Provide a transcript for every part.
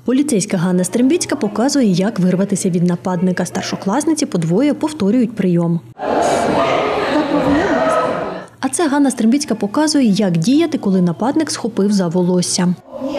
Поліцейська Ганна Стрембіцька показує, як вирватися від нападника. Старшокласниці подвоє повторюють прийом. А це Ганна Стрембіцька показує, як діяти, коли нападник схопив за волосся.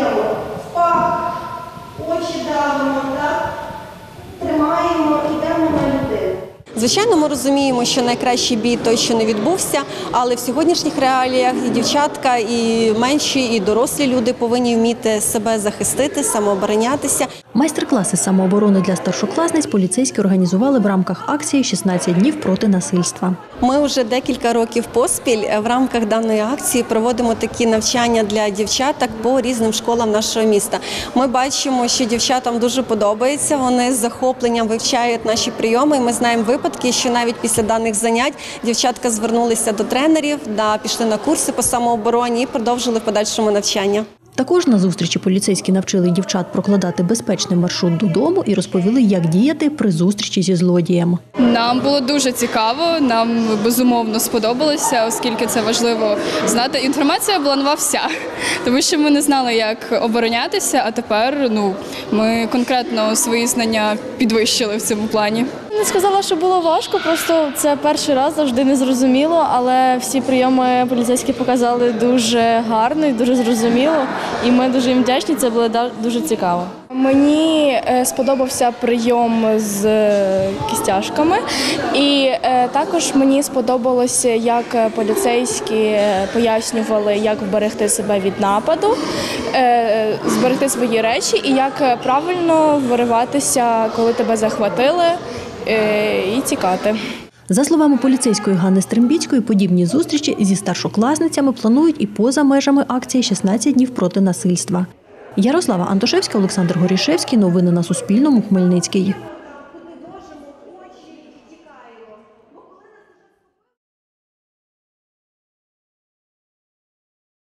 Очі давимо, так? Тримаємо, йдемо на людину. Звичайно, ми розуміємо, що найкращий бій той, що не відбувся, але в сьогоднішніх реаліях і дівчатка, і менші, і дорослі люди повинні вміти себе захистити, самооборонятися. Майстер-класи з самооборони для старшокласниць поліцейські організували в рамках акції «16 днів проти насильства». Ми вже декілька років поспіль в рамках даної акції проводимо такі навчання для дівчаток по різним школам нашого міста. Ми бачимо, що дівчатам дуже подобається, вони з захопленням вивчають наші прийоми. І ми знаємо випадки, що навіть після даних занять дівчатка звернулися до тренерів, пішли на курси по самообороні і продовжили в подальшому навчання. Також на зустрічі поліцейські навчили дівчат прокладати безпечний маршрут додому і розповіли, як діяти при зустрічі зі злодієм. Нам було дуже цікаво, нам безумовно сподобалося, оскільки це важливо знати. Інформація була нова вся, тому що ми не знали, як оборонятися, а тепер ми конкретно свої знання підвищили в цьому плані. Не сказала, що було важко, просто це перший раз, завжди не зрозуміло, але всі прийоми поліцейські показали дуже гарно і дуже зрозуміло, і ми дуже їм вдячні, це було дуже цікаво. Мені сподобався прийом з кістяшками, і також мені сподобалося, як поліцейські пояснювали, як вберегти себе від нападу, зберегти свої речі і як правильно вириватися, коли тебе захватили, і тікати. За словами поліцейської Ганни Стрембіцької, подібні зустрічі зі старшокласницями планують і поза межами акції «16 днів проти насильства». Ярослава Антошевська, Олександр Горішевський. Новини на Суспільному. Хмельницький.